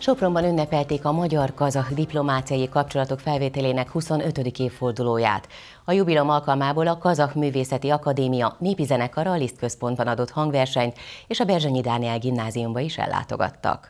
Sopronban ünnepelték a magyar-kazah diplomáciai kapcsolatok felvételének 25. évfordulóját. A jubileum alkalmából a Kazah Művészeti Akadémia népi zenekara a Liszt Központban adott hangversenyt, és a Berzsenyi Dániel gimnáziumba is ellátogattak.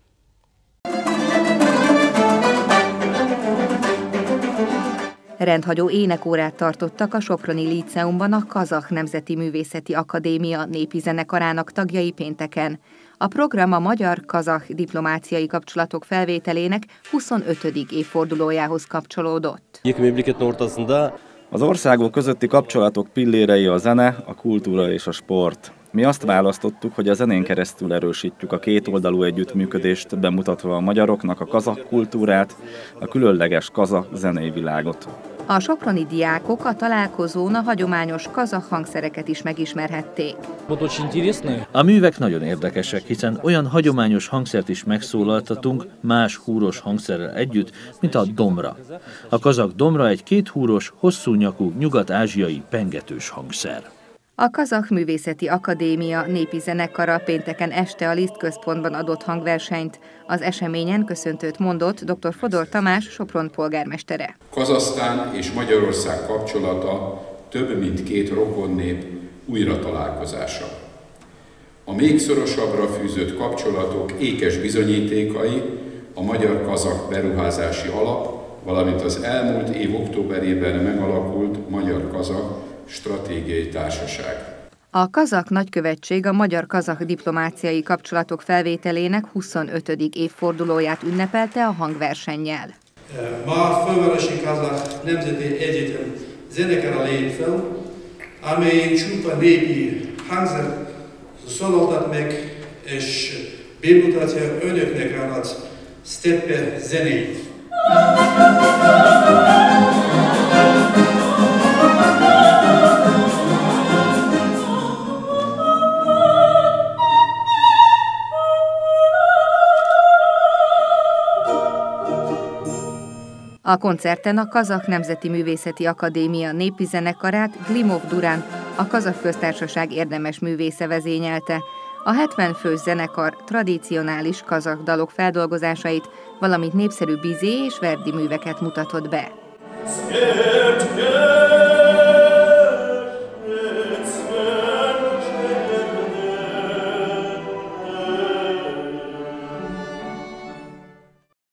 Rendhagyó énekórát tartottak a soproni líceumban a Kazah Nemzeti Művészeti Akadémia népi zenekarának tagjai pénteken. A program a magyar-kazah diplomáciai kapcsolatok felvételének 25. évfordulójához kapcsolódott. Az országok közötti kapcsolatok pillérei a zene, a kultúra és a sport. Mi azt választottuk, hogy a zenén keresztül erősítjük a kétoldalú együttműködést, bemutatva a magyaroknak a kazah kultúrát, a különleges kazah zenei világot. A soproni diákok a találkozón a hagyományos kazah hangszereket is megismerhették. A művek nagyon érdekesek, hiszen olyan hagyományos hangszert is megszólaltatunk más húros hangszerrel együtt, mint a domra. A kazah domra egy kéthúros, hosszú nyakú, nyugat-ázsiai pengetős hangszer. A Kazah Művészeti Akadémia népi zenekara pénteken este a Liszt Központban adott hangversenyt. Az eseményen köszöntőt mondott dr. Fodor Tamás, Sopron polgármestere. Kazahsztán és Magyarország kapcsolata több mint két rokonnép újratalálkozása. A még szorosabbra fűzött kapcsolatok ékes bizonyítékai a magyar-kazah beruházási alap, valamint az elmúlt év októberében megalakult magyar-kazah stratégiai társaság. A kazah nagykövetség a magyar-kazah diplomáciai kapcsolatok felvételének 25. évfordulóját ünnepelte a hangversennyel. Ma a Fővárosi Kazah Nemzeti Egyetem zenekara lép fel, amely csupa népi hangzert szólaltat meg, és bemutatja önöknek a steppe zenét. A koncerten a Kazah Nemzeti Művészeti Akadémia népi zenekarát Glimov Duran, a Kazah Köztársaság érdemes művésze vezényelte. A 70 fős zenekar tradicionális kazah dalok feldolgozásait, valamint népszerű Bizé és Verdi műveket mutatott be.